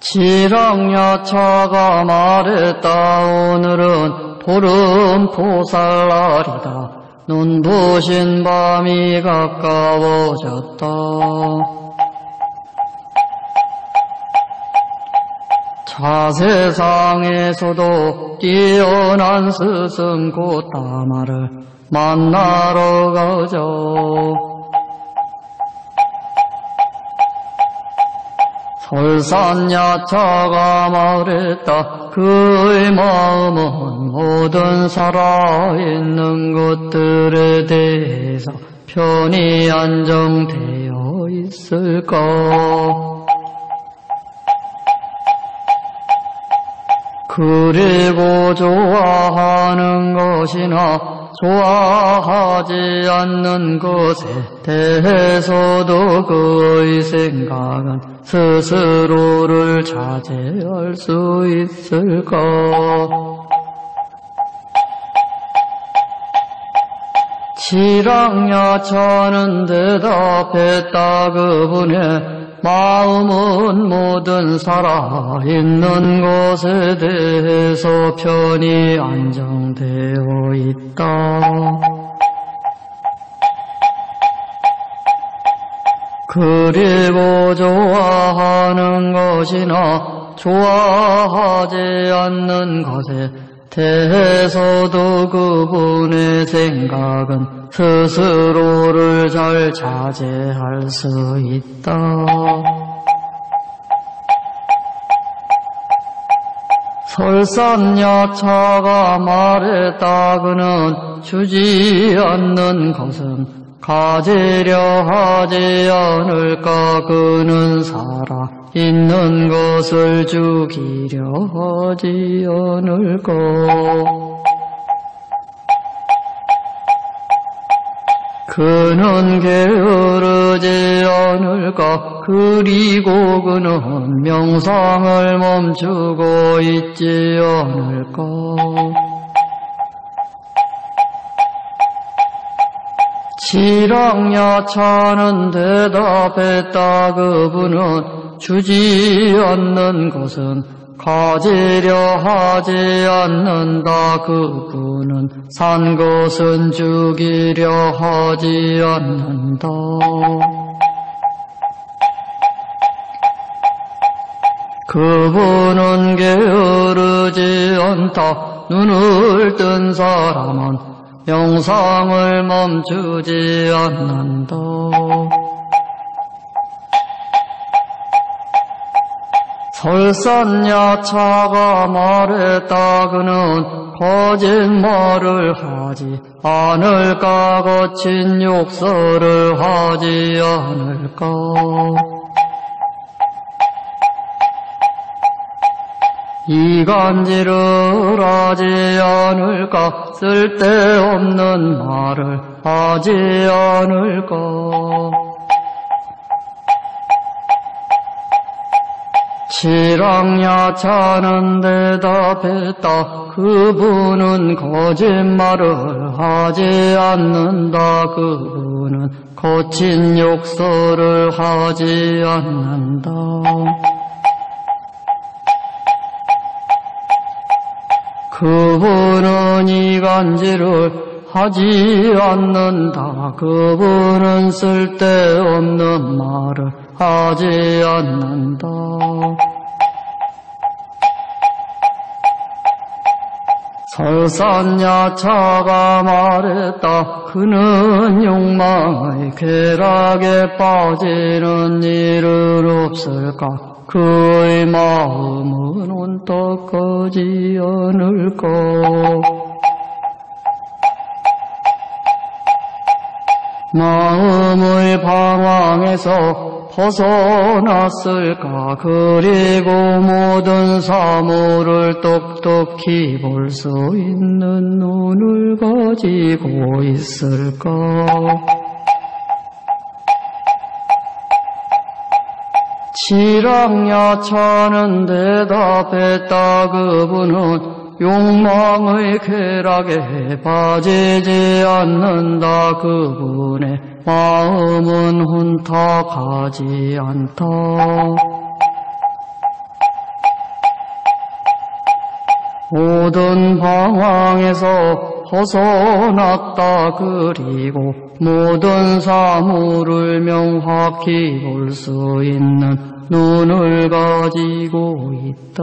칠왕야차가 말했다. 오늘은 보름포살날이다. 눈부신 밤이 가까워졌다. 자세상에서도 뛰어난 스승 곧다마를 만나러 가죠. 설산야차가 말했다. 그의 마음은 모든 살아있는 것들에 대해서 편히 안정되어 있을까? 그리고 좋아하는 것이나 좋아하지 않는 것에 대해서도 그의 생각은 스스로를 자제할 수 있을까? 칠왕야차는 대답했다. 그분의 마음은 모든 살아있는 것에 대해서 편히 안정되어 있다. 그리고 좋아하는 것이나 좋아하지 않는 것에 대해서도 그분의 생각은 스스로를 잘 자제할 수 있다. 설산야차가 말했다. 그는 주지 않는 것은 가지려 하지 않을까? 그는 살아있는 것을 죽이려 하지 않을까? 그는 게으르지 않을까? 그리고 그는 명상을 멈추고 있지 않을까? 칠왕야차는 대답했다. 그분은 주지 않는 것은 가지려 하지 않는다. 그분은 산 것은 죽이려 하지 않는다. 그분은 게으르지 않다. 눈을 뜬 사람은 명상을 멈추지 않는다. 설산야차가 말했다. 그는 거짓말을 하지 않을까? 거친 욕설을 하지 않을까? 이간질을 하지 않을까? 쓸데없는 말을 하지 않을까? 칠왕야차는 대답했다. 그분은 거짓말을 하지 않는다. 그분은 거친 욕설을 하지 않는다. 그분은 이간질을 하지 않는다. 그분은 쓸데없는 말을 하지 않는다. 설산야차가 말했다. 그는 욕망의 쾌락에 빠지는 일은 없을까? 그의 마음은 온떡하지 않을까? 마음의 방황에서 벗어났을까? 그리고 모든 사물을 똑똑히 볼 수 있는 눈을 가지고 있을까? 칠왕야차는 대답했다. 그분은 욕망의 쾌락에 빠지지 않는다. 그분의 마음은 혼탁하지 않다. 모든 방황에서 벗어났다. 그리고 모든 사물을 명확히 볼 수 있는 눈을 가지고 있다.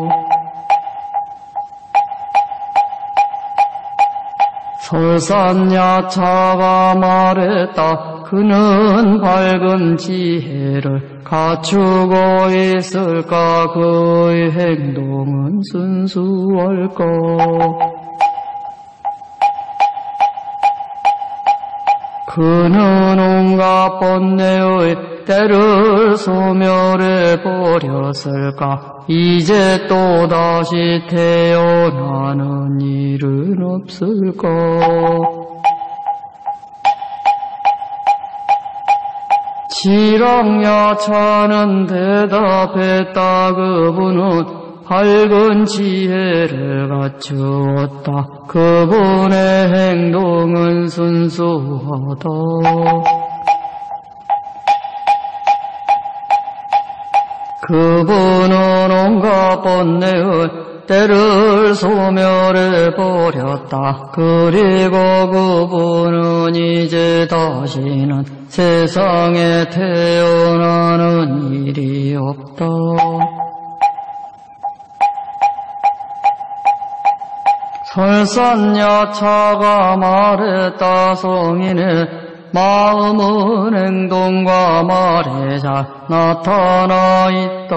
설산야차가 말했다. 그는 밝은 지혜를 갖추고 있을까? 그의 행동은 순수할까? 그는 온갖 번뇌의 때를 소멸해 버렸을까? 이제 또다시 태어나는 일은 없을까? 지랑야차는 대답했다. 그분은 밝은 지혜를 갖추었다. 그분의 행동은 순수하다. 그분은 온갖 번뇌의 때를 소멸해 버렸다. 그리고 그분은 이제 다시는 세상에 태어나는 일이 없다. 설산야차가 말했다. 성인의 마음은 행동과 말에 잘 나타나 있다.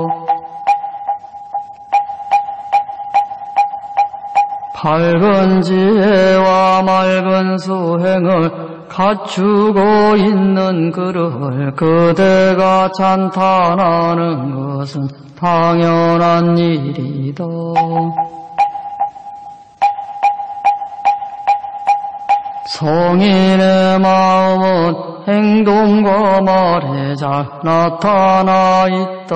밝은 지혜와 맑은 수행을 갖추고 있는 그를 그대가 찬탄하는 것은 당연한 일이다. 성인의 마음은 행동과 말에 잘 나타나 있다.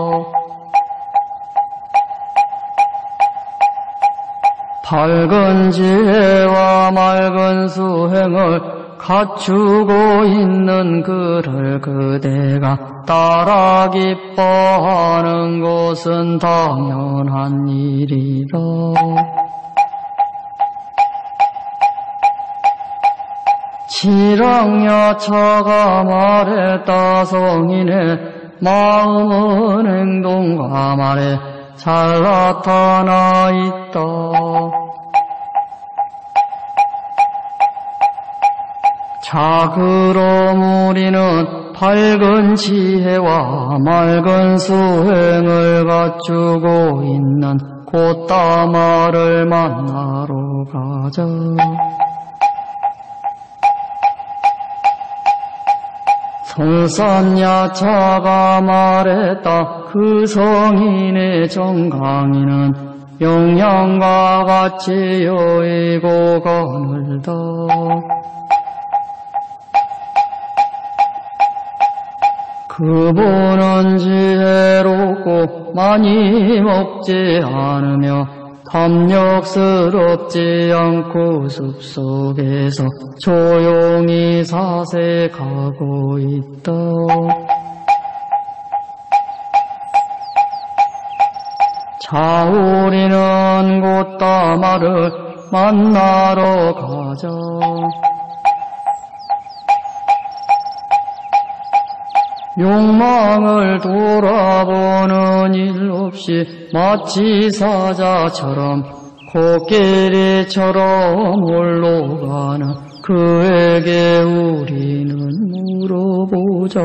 밝은 지혜와 맑은 수행을 갖추고 있는 그를 그대가 따라 기뻐하는 것은 당연한 일이다. 지랑야차가 말했다. 성인의 마음은 행동과 말에 잘 나타나 있다. 자, 그럼 우리는 밝은 지혜와 맑은 수행을 갖추고 있는 꽃다마를 만나러 가자. 설산야차가 말했다. 그 성인의 정강이는 영양과 같이 여의고 가늘다. 그분은 지혜롭고 많이 먹지 않으며 탐욕스럽지 않고 숲속에서 조용히 사색하고 있다. 자, 우리는 꽃다마를 만나러 가자. 욕망을 돌아보는 일 없이 마치 사자처럼 코끼리처럼 홀로 가는 그에게 우리는 물어보자.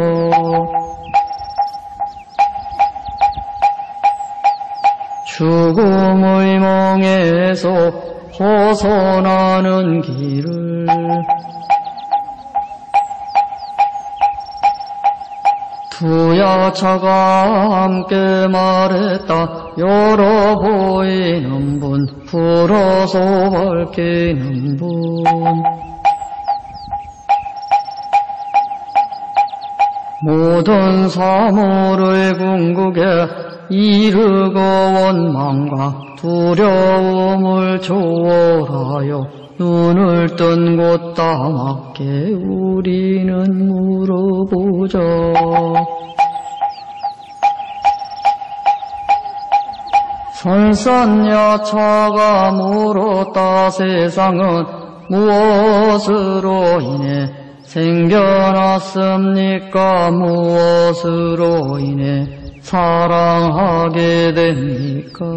죽음의 멍에서 벗어나는 길을 두 야차가 함께 말했다. 열어 보이는 분, 풀어서 밝히는 분. 모든 사물의 궁극에 이르고 원망과 두려움을 초월하여 눈을 뜬 꽃다마께 우리는 물어보자. 설산야차가 물었다. 세상은 무엇으로 인해 생겨났습니까? 무엇으로 인해 사랑하게 됩니까?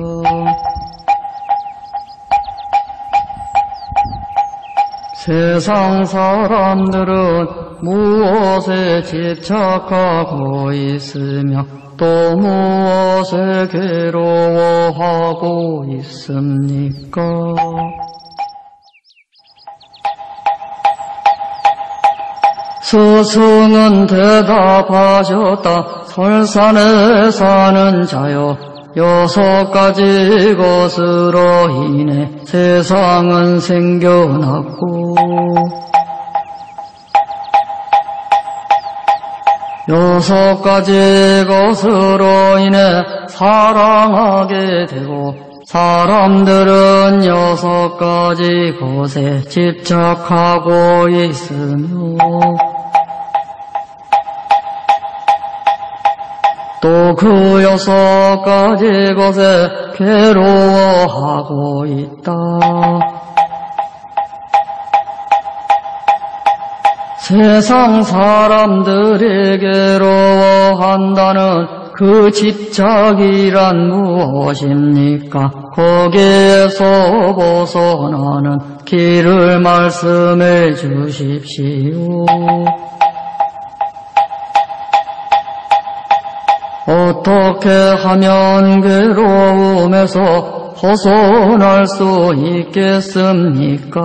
세상 사람들은 무엇에 집착하고 있으며 또 무엇에 괴로워하고 있습니까? 스승은 대답하셨다. 설산에 사는 자여, 6가지 것으로 인해 세상은 생겨났고 6가지 것으로 인해 사랑하게 되고 사람들은 6가지 것에 집착하고 있으며 또 그 6가지 것에 괴로워하고 있다. 세상 사람들이 괴로워한다는 그 집착이란 무엇입니까? 거기에서 벗어나는 길을 말씀해 주십시오. 어떻게 하면 괴로움에서 벗어날 수 있겠습니까?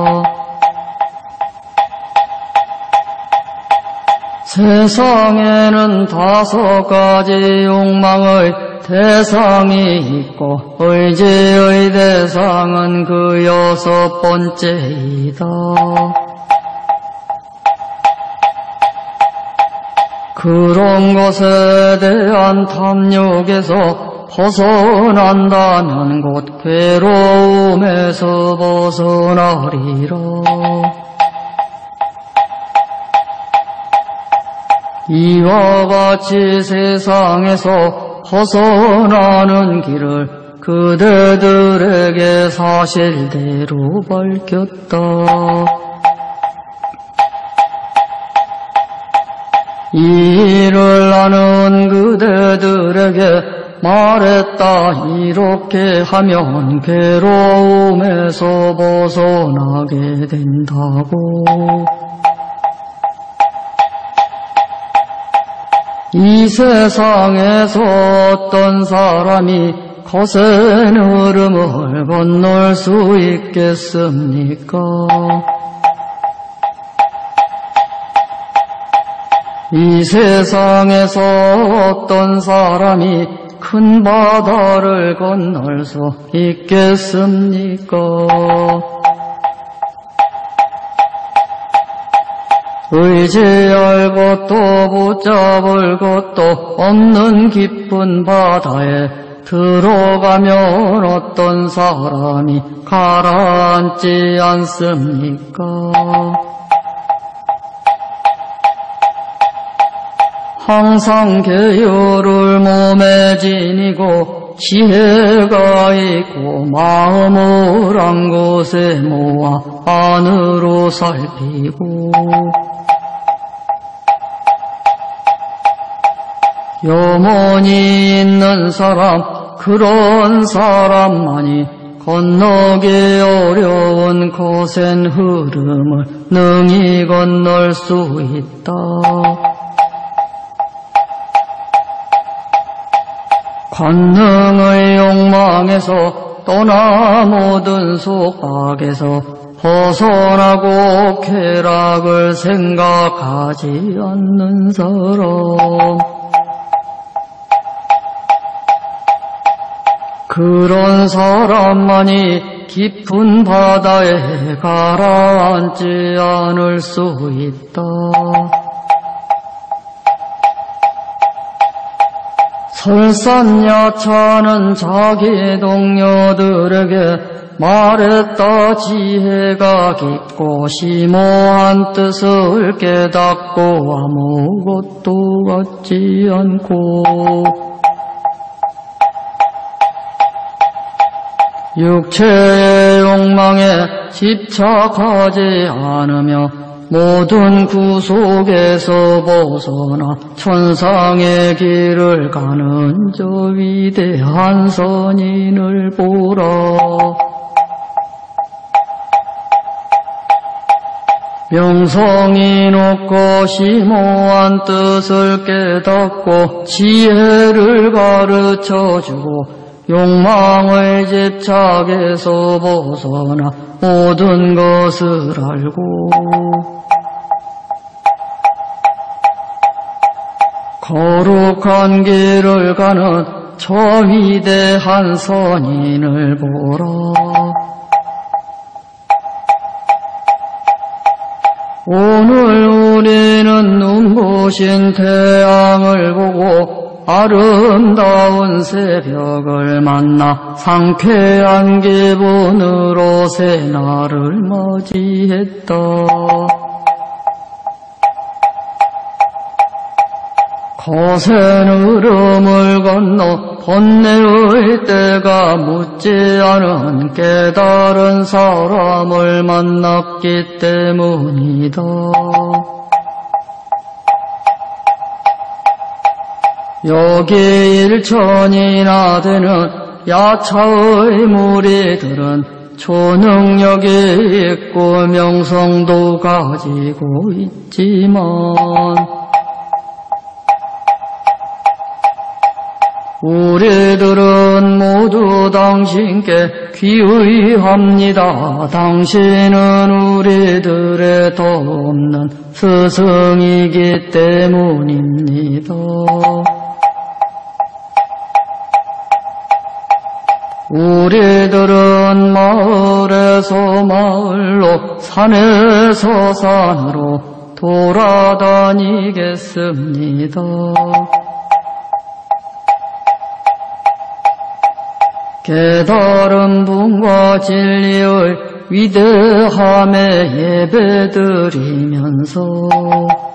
세상에는 5가지 욕망의 대상이 있고 의지의 대상은 그 6번째이다. 그런 것에 대한 탐욕에서 벗어난다면 곧 괴로움에서 벗어나리라. 이와 같이 세상에서 벗어나는 길을 그대들에게 사실대로 밝혔다. 이 일을 나는 그대들에게 말했다. 이렇게 하면 괴로움에서 벗어나게 된다고. 이 세상에서 어떤 사람이 거센 흐름을 건널 수 있겠습니까? 이 세상에서 어떤 사람이 큰 바다를 건널 수 있겠습니까? 의지할 것도 붙잡을 것도 없는 깊은 바다에 들어가면 어떤 사람이 가라앉지 않습니까? 항상 계율을 몸에 지니고 지혜가 있고 마음을 한 곳에 모아 안으로 살피고 염원이 있는 사람, 그런 사람만이 건너기 어려운 거센 흐름을 능히 건널 수 있다. 관능의 욕망에서 떠나 모든 속박에서 벗어나고 쾌락을 생각하지 않는 사람, 그런 사람만이 깊은 바다에 가라앉지 않을 수 있다. 설산야차는 자기 동료들에게 말했다. 지혜가 깊고 심오한 뜻을 깨닫고 아무것도 갖지 않고 육체의 욕망에 집착하지 않으며 모든 구속에서 벗어나 천상의 길을 가는 저 위대한 선인을 보라. 명성이 높고 심오한 뜻을 깨닫고 지혜를 가르쳐주고 욕망의 집착에서 벗어나 모든 것을 알고 거룩한 길을 가는 저 위대한 선인을 보라. 오늘 우리는 눈부신 태양을 보고 아름다운 새벽을 만나 상쾌한 기분으로 새날을 맞이했다. 거센 흐름을 건너 번뇌의 때가 묻지 않은 깨달은 사람을 만났기 때문이다. 여기 1천이나 되는 야차의 무리들은 초능력이 있고 명성도 가지고 있지만 우리들은 모두 당신께 귀의합니다. 당신은 우리들의 더 없는 스승이기 때문입니다. 우리들은 마을에서 마을로 산에서 산으로 돌아다니겠습니다. 깨달은 분과 진리의 위대함에 예배드리면서